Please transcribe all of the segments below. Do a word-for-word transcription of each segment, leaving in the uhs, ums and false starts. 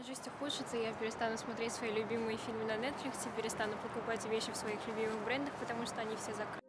жизнь ухудшится, я перестану смотреть свои любимые фильмы на Netflix, перестану покупать вещи в своих любимых брендах, потому что они все закрыты.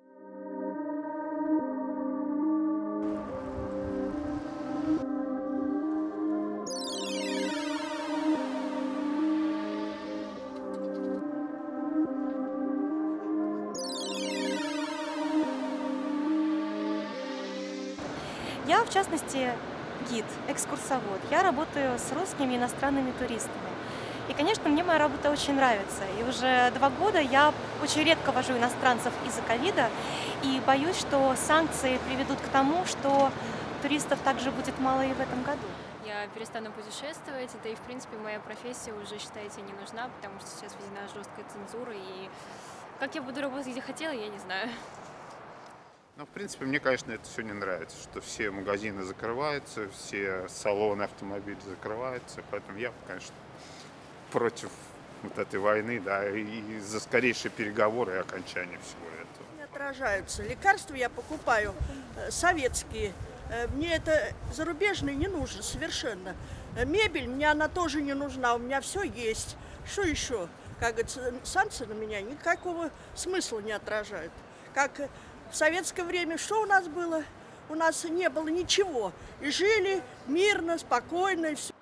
Я, в частности, гид, экскурсовод. Я работаю с русскими и иностранными туристами. И, конечно, мне моя работа очень нравится. И уже два года я очень редко вожу иностранцев из-за ковида. И боюсь, что санкции приведут к тому, что туристов также будет мало и в этом году. Я перестану путешествовать, да и, в принципе, моя профессия уже, считайте, не нужна, потому что сейчас введена жесткая цензура. И как я буду работать, где хотела, я не знаю. Ну, в принципе, мне, конечно, это все не нравится, что все магазины закрываются, все салоны автомобилей закрываются, поэтому я, конечно, против вот этой войны, да, и за скорейшие переговоры и окончание всего этого. Не отражаются. Лекарства я покупаю э, советские. Э, Мне это зарубежное не нужно совершенно. Э, Мебель, мне она тоже не нужна, у меня все есть. Что еще? Как говорится, санкции на меня никакого смысла не отражают. Как в советское время, что у нас было? У нас не было ничего. И жили мирно, спокойно, и все.